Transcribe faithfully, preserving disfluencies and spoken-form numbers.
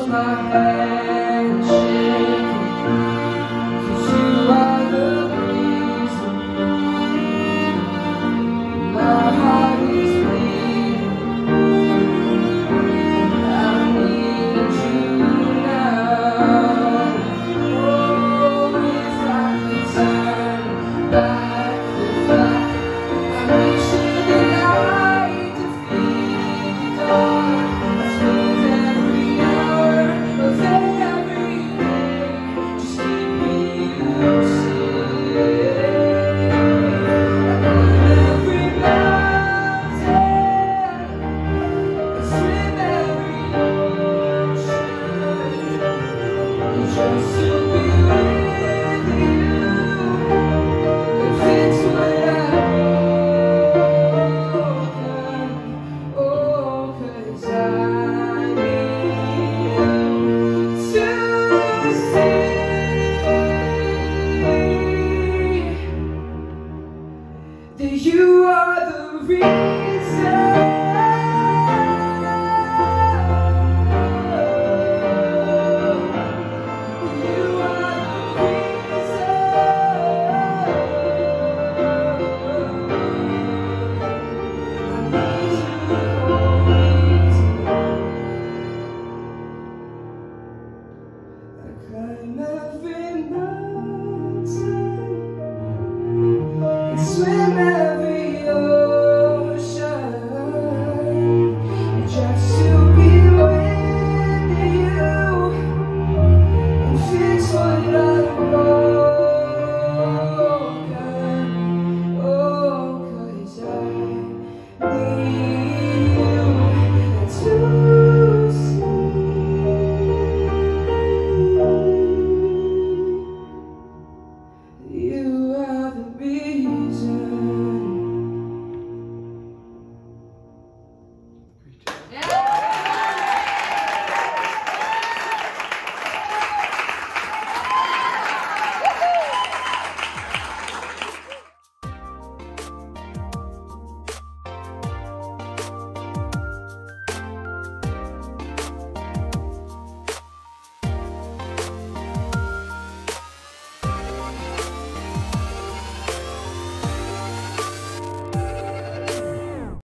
my hand shaking, 'cause you are the reason my heart is bleeding. I need you now. Oh, if I could turn back the clock, I wish you the night defeated God. I spend every hour of every day just keeping you safe. I climb every mountain, I swim every ocean, just to be with you and fix what I've broken. Oh, 'cause I need to see that you are the reason